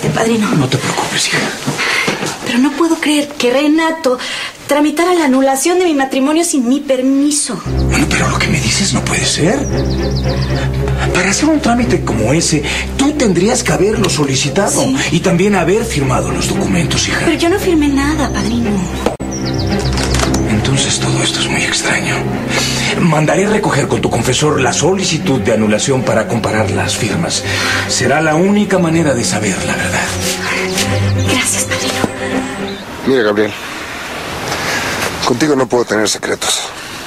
suerte, padrino. No te preocupes, hija. Pero no puedo creer que Renato tramitara la anulación de mi matrimonio sin mi permiso. Bueno, pero lo que me dices no puede ser. Para hacer un trámite como ese, tú tendrías que haberlo solicitado. Sí. Y también haber firmado los documentos, hija. Pero yo no firmé nada, padrino. Entonces todo esto es muy extraño. Mandaré recoger con tu confesor la solicitud de anulación para comparar las firmas. Será la única manera de saber la verdad. Gracias, padrino. Mira, Gabriel, contigo no puedo tener secretos.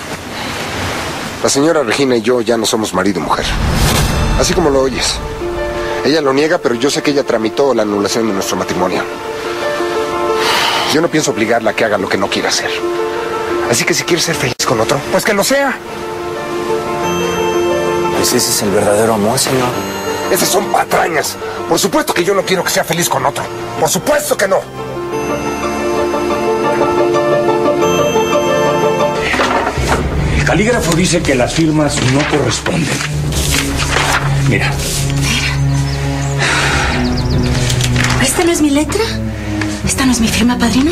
La señora Regina y yo ya no somos marido y mujer. Así como lo oyes. Ella lo niega, pero yo sé que ella tramitó la anulación de nuestro matrimonio. Yo no pienso obligarla a que haga lo que no quiera hacer. Así que si quieres ser feliz con otro, pues que lo sea. Pues ese es el verdadero amor, señor. Esas son patrañas. Por supuesto que yo no quiero que sea feliz con otro. Por supuesto que no. El calígrafo dice que las firmas no corresponden. Mira. ¿Esta no es mi letra? ¿Esta no es mi firma, padrino?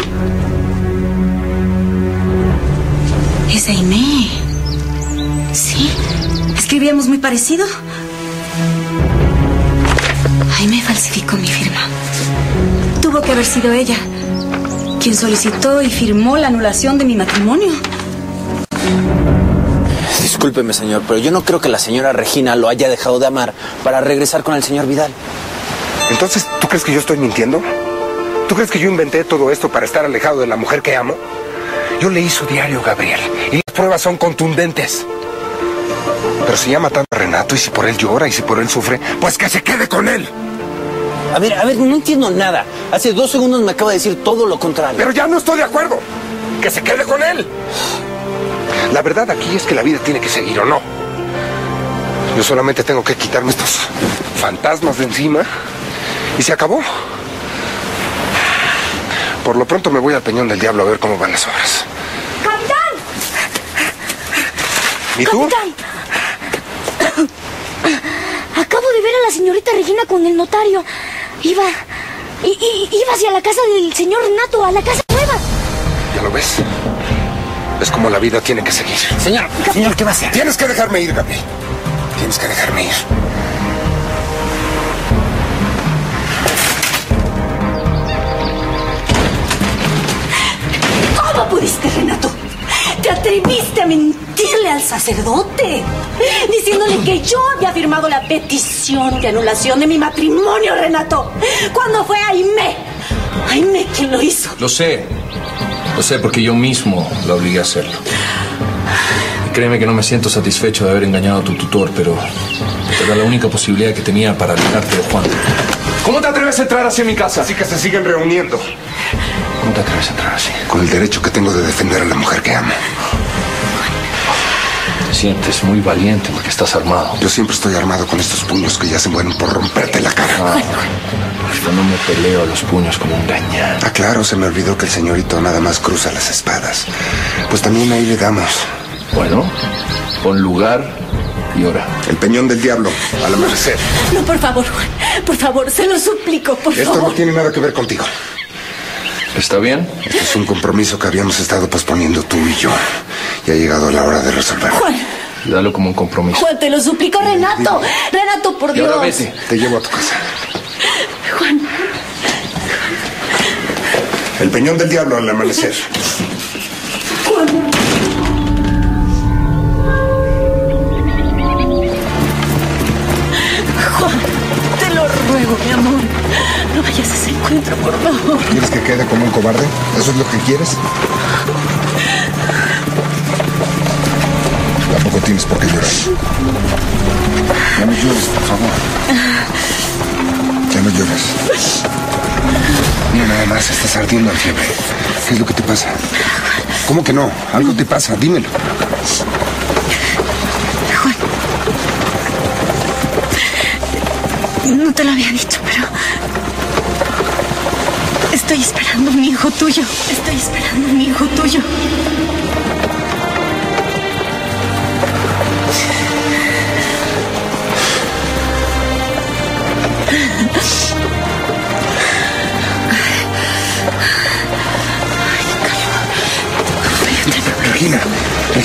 Es Aimé. Sí, escribíamos muy parecido. Aimé falsificó mi firma. Tuvo que haber sido ella quien solicitó y firmó la anulación de mi matrimonio. Discúlpeme, señor, pero yo no creo que la señora Regina lo haya dejado de amar para regresar con el señor Vidal. Entonces, ¿tú crees que yo estoy mintiendo? ¿Tú crees que yo inventé todo esto para estar alejado de la mujer que amo? Yo leí su diario, Gabriel, y las pruebas son contundentes. Pero si ama tanto a Renato, y si por él llora, y si por él sufre, pues que se quede con él. A ver, no entiendo nada. Hace 2 segundos me acaba de decir todo lo contrario. Pero ya no estoy de acuerdo. Que se quede con él. La verdad aquí es que la vida tiene que seguir, ¿o no? Yo solamente tengo que quitarme estos fantasmas de encima y se acabó. Por lo pronto me voy al Peñón del Diablo a ver cómo van las obras. ¡Capitán! ¿Y tú? ¡Capitán! Acabo de ver a la señorita Regina con el notario. Iba hacia la casa del señor Renato, a la casa nueva. ¿Ya lo ves? Es como la vida tiene que seguir. Señor, ¿qué va a hacer? Tienes que dejarme ir, Gabriel. Tienes que dejarme ir. ¿Cómo pudiste, Renato? ¿Te atreviste a mentirle al sacerdote? Diciéndole que yo había firmado la petición de anulación de mi matrimonio, Renato. Cuando fue Aimé. Aimé quien lo hizo. Lo sé porque yo mismo la obligué a hacerlo. Y créeme que no me siento satisfecho de haber engañado a tu tutor, pero era la única posibilidad que tenía para alejarte de Juan. ¿Cómo te atreves a entrar así en mi casa? Así que se siguen reuniendo. ¿Cómo te atreves a entrar así? Con el derecho que tengo de defender a la mujer que amo. Te sientes muy valiente porque estás armado. Yo siempre estoy armado con estos puños que ya se mueren por romperte la cara. Yo no me peleo a los puños como un gañán. Ah, claro, se me olvidó que el señorito nada más cruza las espadas. Pues también ahí le damos. Bueno, pon lugar y hora. El Peñón del Diablo, al amanecer. No, por favor, Juan. Por favor, se lo suplico, por favor. Esto no tiene nada que ver contigo. ¿Está bien? Este es un compromiso que habíamos estado posponiendo tú y yo. Y ha llegado la hora de resolverlo. Juan. Dalo como un compromiso. Juan, te lo suplico, Renato. Renato, por Y ahora Dios. vete. Te llevo a tu casa. Juan. El Peñón del Diablo al amanecer. Juan. Juan, te lo ruego, mi amor. No vayas a ese encuentro, por favor. ¿Quieres que quede como un cobarde? ¿Eso es lo que quieres? Tampoco tienes por qué llorar. Ya no llores, por favor. Ya no llores. Mira, nada más, estás ardiendo de fiebre. ¿Qué es lo que te pasa? ¿Cómo que no? Algo te pasa, dímelo. Juan. No te lo había dicho, pero... Estoy esperando un hijo tuyo. Estoy esperando un hijo tuyo.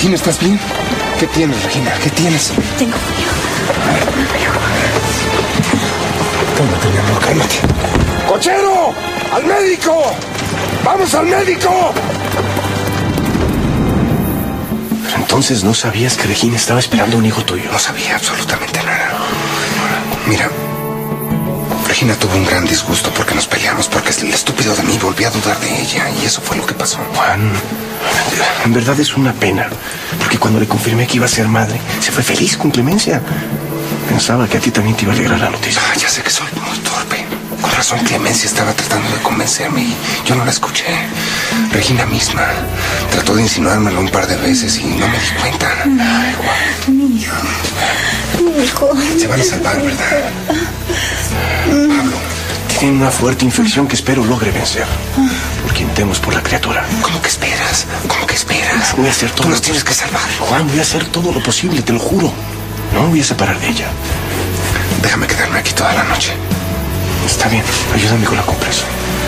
Regina, ¿estás bien? ¿Qué tienes, Regina? ¿Qué tienes? Tengo frío. Cálmate, mi amor, cálmate. ¡Cochero! ¡Al médico! ¡Vamos al médico! Pero entonces no sabías que Regina estaba esperando un hijo tuyo. No sabía absolutamente nada. Mira, Regina tuvo un gran disgusto porque nos peleamos, porque el estúpido de mí volvió a dudar de ella, y eso fue lo que pasó. Juan, en verdad es una pena, porque cuando le confirmé que iba a ser madre, se fue feliz con Clemencia. Pensaba que a ti también te iba a alegrar la noticia. Ah, ya sé que soy muy torpe. Con razón, Clemencia estaba tratando de convencerme y yo no la escuché. Regina misma trató de insinuármelo un par de veces y no me di cuenta. Ay, Juan. Mi hijo. Mi hijo. Se van a salvar, ¿verdad? Pablo. Tiene una fuerte infección que espero logre vencer. Porque temos por la criatura. ¿Cómo que esperas? ¿Cómo que esperas? Voy a hacer todo. Tú nos tienes que salvar. Juan, voy a hacer todo lo posible, te lo juro. No me voy a separar de ella. Déjame quedarme aquí toda la noche. Está bien, ayúdame con la compresa.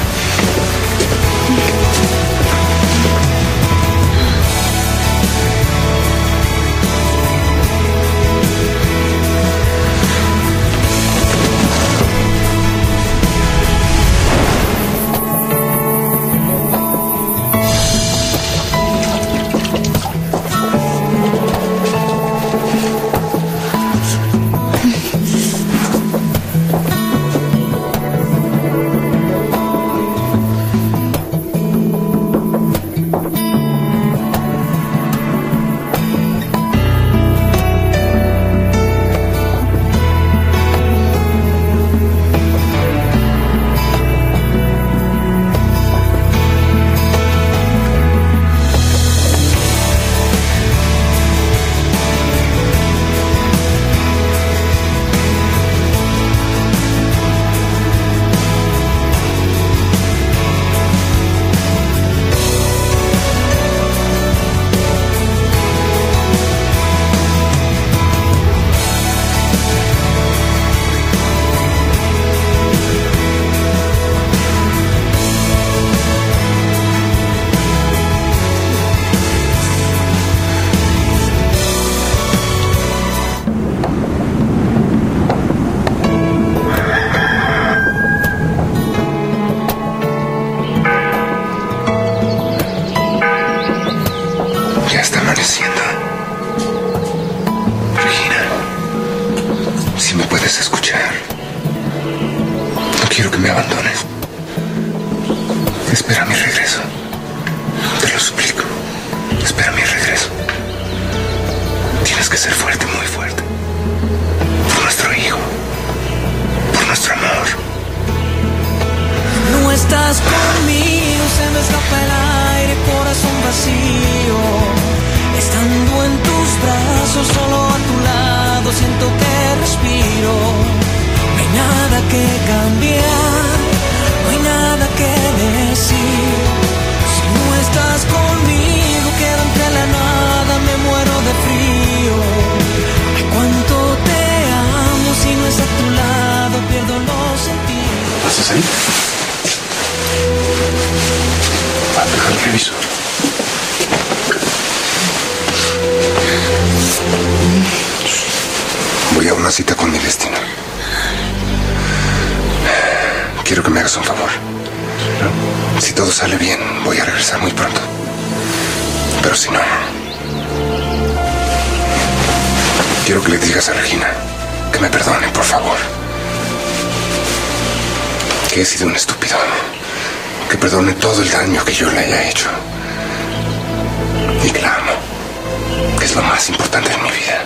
quiero que me abandones. Espera mi regreso. Te lo suplico. Espera mi regreso. Tienes que ser fuerte, muy fuerte. Por nuestro hijo. Por nuestro amor. No estás conmigo, se me escapa el aire, corazón vacío. Estando en tus brazos, solo a tu lado, siento que respiro. No hay nada que cambiar, no hay nada que decir. Si no estás conmigo, quedo entre la nada, me muero de frío. Ay, cuánto te amo, si no es a tu lado, pierdo los sentidos. ¿Vas a salir? Déjame reviso. Voy a una cita con mi destino. Quiero que me hagas un favor. Si todo sale bien, voy a regresar muy pronto. Pero si no, quiero que le digas a Regina que me perdone, por favor. Que he sido un estúpido. Que perdone todo el daño que yo le haya hecho. Y que la amo. Que es lo más importante en mi vida.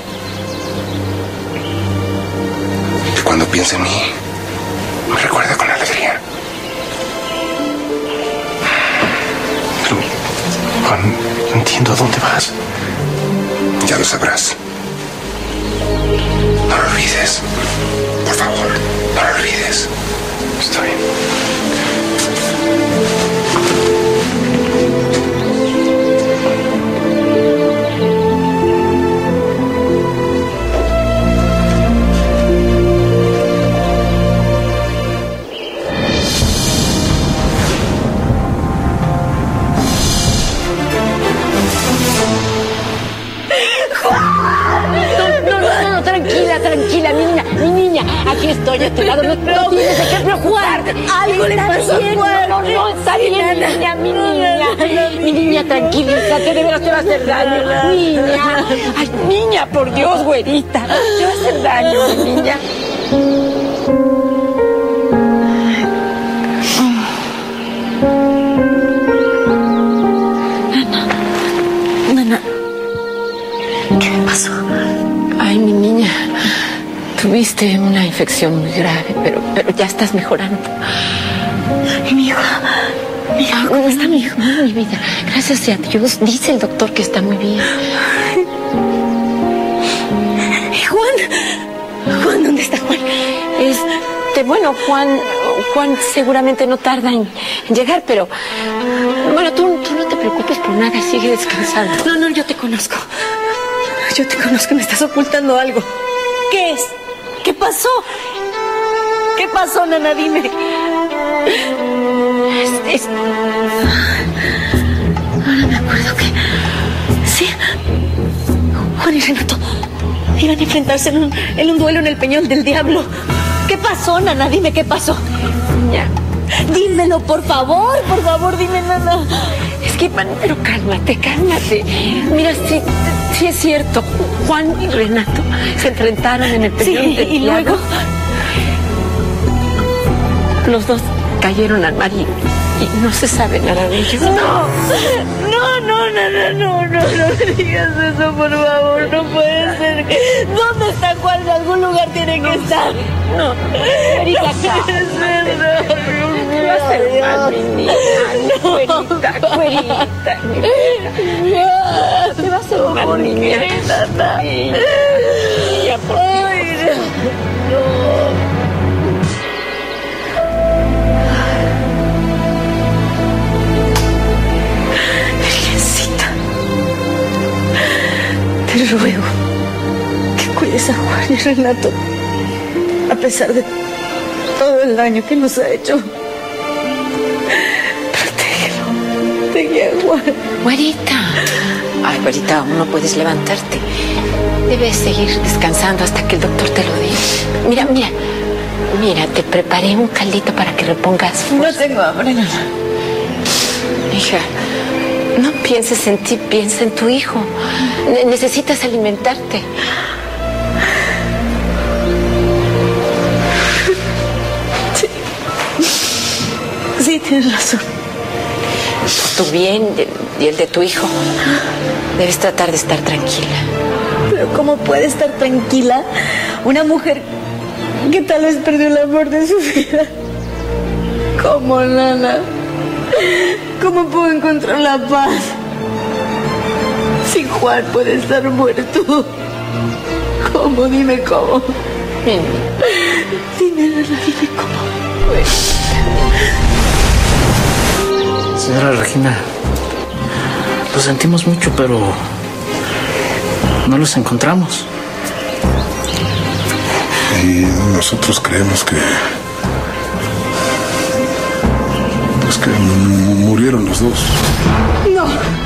Que cuando piense en mí, me recuerda con alegría. Pero, Juan, no entiendo a dónde vas. Ya lo sabrás. No lo olvides. Por favor, no lo olvides. Está bien. de este lado. No tienes de qué preocuparte. Algo le pasó a Juan. No, está bien, mi niña. Mi niña, tranquilízate, de veras te va a hacer daño. Niña. Ay, niña, por Dios, güerita. Te va a hacer daño, mi niña. Nana, ¿qué me pasó? Ay, mi niña, tuviste una infección muy grave, pero ya estás mejorando. ¿Y mi hijo? ¿Cómo está mi hijo? Mi vida, gracias a Dios, dice el doctor que está muy bien. ¿Y Juan? ¿Juan? ¿Dónde está Juan? Bueno, Juan seguramente no tarda en llegar, pero... Bueno, tú no te preocupes por nada, sigue descansando. No, yo te conozco. Yo te conozco, me estás ocultando algo. ¿Qué es? ¿Qué pasó? ¿Qué pasó, Nana? Dime. Ahora me acuerdo que... Sí. Juan y Renato iban a enfrentarse en un duelo en el Peñón del Diablo. ¿Qué pasó, Nana? Dime qué pasó. Ya. Dímelo, por favor, dime, Nana. Es que, pero cálmate. Mira, sí es cierto. Juan y Renato se enfrentaron en el Peñón del ¿y Diablo. luego? Los dos cayeron al mar y no se sabe nada de ellos. No, Nana, no me digas eso, por favor, no puede ser. ¿Dónde está Juan? En algún lugar tiene que estar. No, Erika, no va a ser mal, mi niña. Güerita. Te va a hacer mal, niña. Niña, por Dios. Te ruego que cuides a Juan y Renato, a pesar de todo el daño que nos ha hecho. Protege a Juan. Güerita. Ay, güerita, aún no puedes levantarte. Debes seguir descansando hasta que el doctor te lo diga. Mira, te preparé un caldito para que repongas fuerza. No tengo hambre, Nana. Hija, no pienses en ti, piensa en tu hijo. Necesitas alimentarte. Sí, tienes razón. Por tu bien y el de tu hijo, debes tratar de estar tranquila. Pero ¿cómo puede estar tranquila una mujer que tal vez perdió el amor de su vida? ¿Cómo, Nana? ¿Cómo puedo encontrar la paz si Juan puede estar muerto? ¿Cómo? Dime cómo. Dime, Nana, dime cómo. Señora Regina, lo sentimos mucho, pero no los encontramos. Y nosotros creemos que... Pues que murieron los dos. No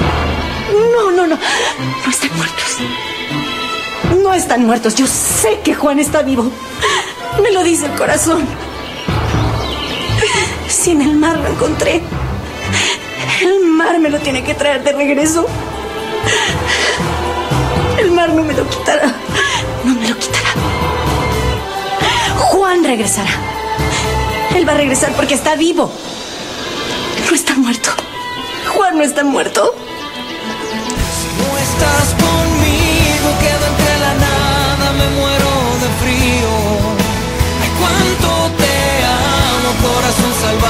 están muertos. No están muertos. Yo sé que Juan está vivo. Me lo dice el corazón. Si en el mar lo encontré, el mar me lo tiene que traer de regreso. El mar no me lo quitará. No me lo quitará. Juan regresará. Él va a regresar porque está vivo. No está muerto. Juan no está muerto. Si no estás conmigo, quedo entre la nada, me muero de frío. Ay, cuánto te amo, corazón salvaje.